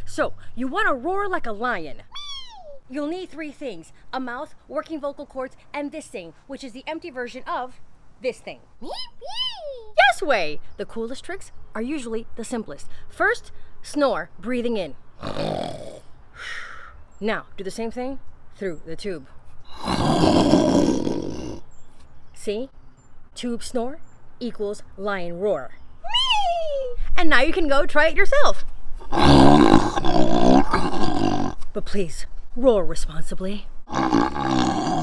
So, you want to roar like a lion. You'll need 3 things: a mouth, working vocal cords, and this thing, which is the empty version of this thing. Yes way! The coolest tricks are usually the simplest. First, snore, breathing in. Now, do the same thing through the tube. See? Tube snore equals lion roar. And now you can go try it yourself. But please, roar responsibly.